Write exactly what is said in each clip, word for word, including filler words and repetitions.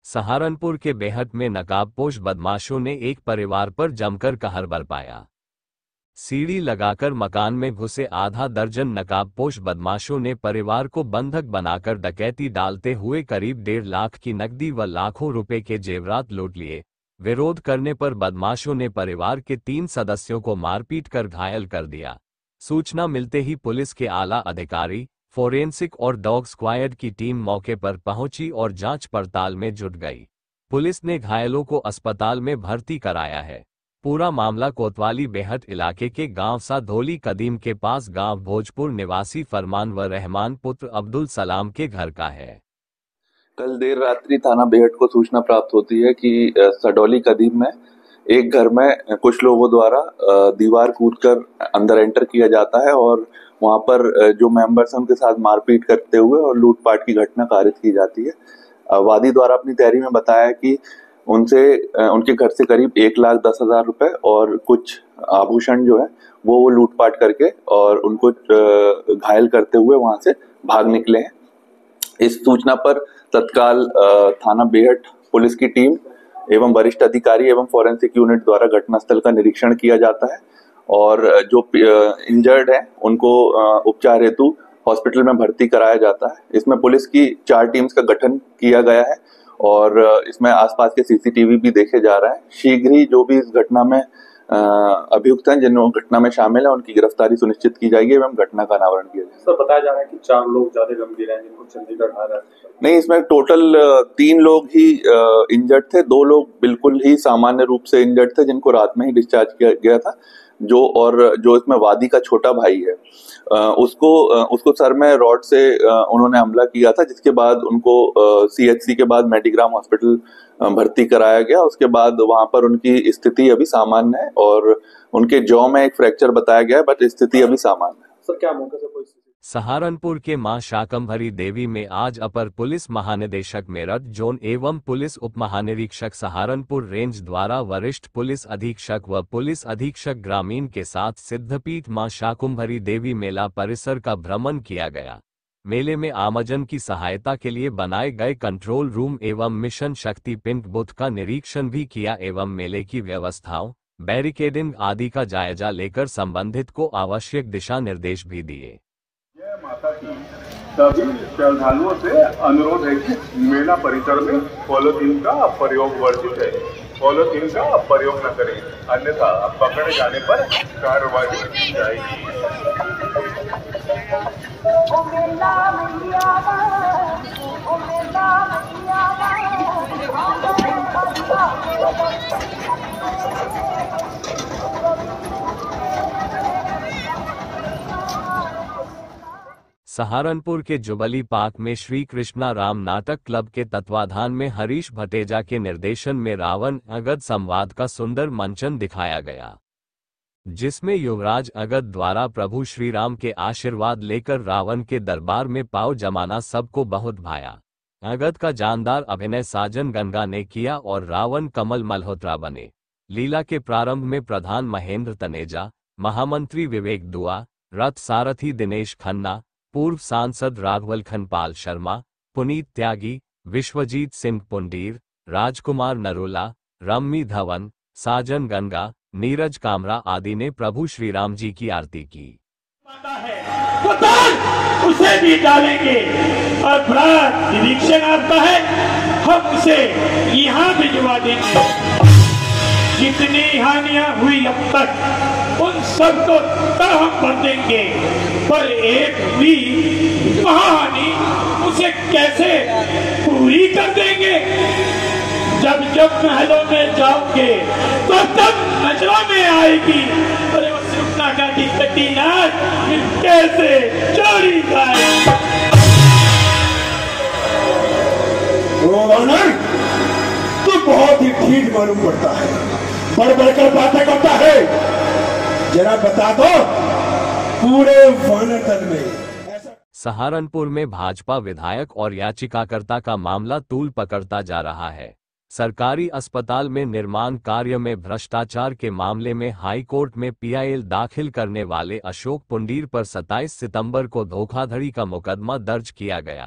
सहारनपुर के बेहट में नकाबपोश बदमाशों ने एक परिवार पर जमकर कहर बरपाया। सीढ़ी लगाकर मकान में घुसे आधा दर्जन नकाबपोश बदमाशों ने परिवार को बंधक बनाकर डकैती डालते हुए करीब डेढ़ लाख की नकदी व लाखों रुपए के जेवरात लूट लिए। विरोध करने पर बदमाशों ने परिवार के तीन सदस्यों को मारपीट कर घायल कर दिया। सूचना मिलते ही पुलिस के आला अधिकारी, फोरेंसिक और डॉग स्क्वायड की टीम मौके पर पहुंची और जांच पड़ताल में जुट गई। पुलिस ने घायलों को अस्पताल में भर्ती कराया है। पूरा मामला कोतवाली बेहट इलाके के गांव साधोली कदीम के पास गांव भोजपुर निवासी फरमान व रहमान पुत्र अब्दुल सलाम के घर का है। कल देर रात्रि थाना बेहट को सूचना प्राप्त होती है कि सडौली कदीम में एक घर में कुछ लोगों द्वारा दीवार कूदकर अंदर एंटर किया जाता है और वहां पर जो मेंबर्स हैं उनके साथ मारपीट करते हुए और लूटपाट की घटना कारित की जाती है। वादी द्वारा अपनी तहरीर में बताया कि उनसे उनके घर से करीब एक लाख दस हजार रुपए और कुछ आभूषण जो है वो वो लूटपाट करके और उनको घायल करते हुए वहां से भाग निकले हैं। इस सूचना पर तत्काल थाना बेहट पुलिस की टीम एवं वरिष्ठ अधिकारी एवं फॉरेंसिक यूनिट द्वारा घटनास्थल का निरीक्षण किया जाता है और जो इंजर्ड है उनको उपचार हेतु हॉस्पिटल में भर्ती कराया जाता है। इसमें पुलिस की चार टीम्स का गठन किया गया है और इसमें आसपास के सीसीटीवी भी देखे जा रहे हैं। शीघ्र ही जो भी इस घटना में अभियुक्त हैं, जिन घटना में शामिल है, उनकी गिरफ्तारी सुनिश्चित की जाएगी एवं घटना का अनावरण किया जाएगा। सर, बताया जा रहा है कि चार लोग ज्यादा गंभीर हैं जिनको चंडीगढ़ आ रहा है। नहीं, इसमें टोटल तीन लोग ही इंजर्ड थे। दो लोग बिल्कुल ही सामान्य रूप से इंजर्ड थे जिनको रात में ही डिस्चार्ज किया गया था। जो और जो इसमें वादी का छोटा भाई है उसको उसको सर में रॉड से उन्होंने हमला किया था, जिसके बाद उनको सीएचसी के बाद मेडिग्राम हॉस्पिटल भर्ती कराया गया। उसके बाद वहां पर उनकी स्थिति अभी सामान्य है और उनके जॉ में एक फ्रैक्चर बताया गया है, बट स्थिति अभी सामान्य है। सर, क्या मौके से कोई सहारनपुर के मां शाकंभरी देवी में आज अपर पुलिस महानिदेशक मेरठ जोन एवं पुलिस उप महानिरीक्षक सहारनपुर रेंज द्वारा वरिष्ठ पुलिस अधीक्षक व पुलिस अधीक्षक ग्रामीण के साथ सिद्धपीठ मां शाकंभरी देवी मेला परिसर का भ्रमण किया गया। मेले में आमजन की सहायता के लिए बनाए गए कंट्रोल रूम एवं मिशन शक्ति पिंक बूथ का निरीक्षण भी किया एवं मेले की व्यवस्थाओं, बैरिकेडिंग आदि का जायजा लेकर संबंधित को आवश्यक दिशा निर्देश भी दिए। माता की सभी श्रद्धालुओं से अनुरोध है कि मेला परिसर में पॉलिथीन का प्रयोग वर्जित है। पॉलिथीन का प्रयोग न करें, अन्यथा पकड़े जाने पर कार्रवाई की जाएगी। सहारनपुर के जुबली पार्क में श्री कृष्णा राम नाटक क्लब के तत्वाधान में हरीश भटेजा के निर्देशन में रावण अगद संवाद का सुंदर मंचन दिखाया गया, जिसमें युवराज अगद द्वारा प्रभु श्री राम के आशीर्वाद लेकर रावण के दरबार में पाव जमाना सबको बहुत भाया। अगद का जानदार अभिनय साजन गंगा ने किया और रावण कमल मल्होत्रा बने। लीला के प्रारंभ में प्रधान महेंद्र तनेजा, महामंत्री विवेक दुआ, रथ सारथी दिनेश खन्ना, पूर्व सांसद राघवल खनपाल शर्मा, पुनीत त्यागी, विश्वजीत सिंह पुंडीर, राजकुमार नरोला, रम्मी धवन, साजन गंगा, नीरज कामरा आदि ने प्रभु श्री राम जी की आरती की। उसे भी डालेंगे और बड़ा निरीक्षण आता है, हम उसे यहाँ भिजवा देंगे। जितनी हानियां हुई अब तक उन सबको तब हम भर देंगे, पर एक भी महाहानि उसे कैसे पूरी कर देंगे। जब जब महलों में जाओगे तो तब नजरों में आएगी, अरे वो सुखना गाड़ी कटी नाच कैसे चोरी जाए। तो बहुत ही ठीक मालूम पड़ता है, बढ़ बढ़कर बातें करता है। जरा बता दो पूरे वानर दल में ऐसा। सहारनपुर में भाजपा विधायक और याचिकाकर्ता का मामला तूल पकड़ता जा रहा है। सरकारी अस्पताल में निर्माण कार्य में भ्रष्टाचार के मामले में हाई कोर्ट में पीआईएल दाखिल करने वाले अशोक पुंडीर पर सत्ताईस सितंबर को धोखाधड़ी का मुकदमा दर्ज किया गया।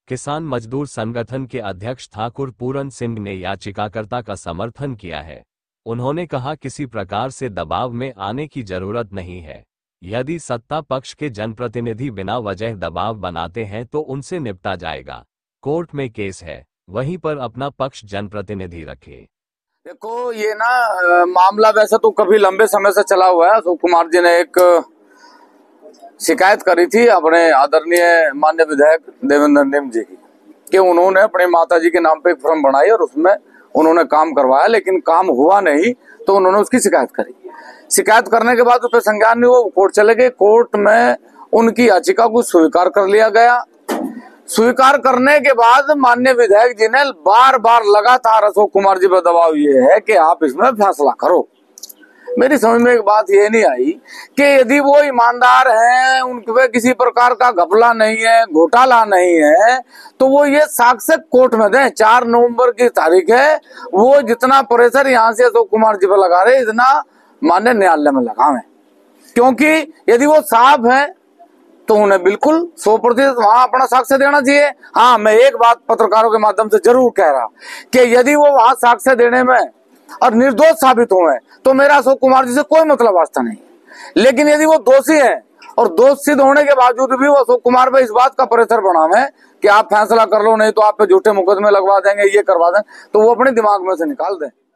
किसान मजदूर संगठन के अध्यक्ष ठाकुर पूरन सिंह ने याचिकाकर्ता का समर्थन किया है। उन्होंने कहा किसी प्रकार से दबाव में आने की जरूरत नहीं है। यदि सत्ता पक्ष के जनप्रतिनिधि बिना वजह दबाव बनाते हैं तो उनसे निपटा जाएगा। कोर्ट में केस है, वहीं पर अपना पक्ष जनप्रतिनिधि रखे। देखो ये ना मामला वैसे तो कभी लंबे समय से चला हुआ है। अशोक कुमार जी ने एक शिकायत करी थी अपने आदरणीय माननीय विधायक देवेंद्र निम जी की कि उन्होंने अपने माता जी के नाम पे एक फर्म बनाई और उसमें उन्होंने काम करवाया, लेकिन काम हुआ नहीं तो उन्होंने उसकी शिकायत करी। शिकायत करने के बाद उस पर संज्ञान नहीं हुआ, कोर्ट चले गए। कोर्ट में उनकी याचिका को स्वीकार कर लिया गया। स्वीकार करने के बाद माननीय विधायक जी ने बार बार लगातार अशोक कुमार जी पर दबाव ये है कि आप इसमें फैसला करो। मेरी समझ में एक बात ये नहीं आई कि यदि वो ईमानदार हैं, उनके पे किसी प्रकार का घपला नहीं है, घोटाला नहीं है, तो वो ये साक्ष्य कोर्ट में दें। चार नवंबर की तारीख है, वो जितना प्रेशर यहाँ से अशोक कुमार जी पर लगा रहे इतना माननीय न्यायालय में लगावें, क्योंकि यदि वो साफ है तो उन्हें बिल्कुल सौ प्रतिशत वहां अपना साक्ष्य देना चाहिए। हाँ, मैं एक बात पत्रकारों के माध्यम से जरूर कह रहा कि यदि वो वहां साक्ष्य देने में और निर्दोष साबित हुए तो मेरा अशोक कुमार जी से कोई मतलब वास्ता नहीं। लेकिन यदि वो दोषी हैं और दोष सिद्ध होने के बावजूद भी वो अशोक कुमार पे इस बात का प्रेशर बनावे कि आप फैसला कर लो, नहीं तो आप पे झूठे मुकदमे लगवा देंगे, ये करवा दें, तो वो अपने दिमाग में से निकाल दें।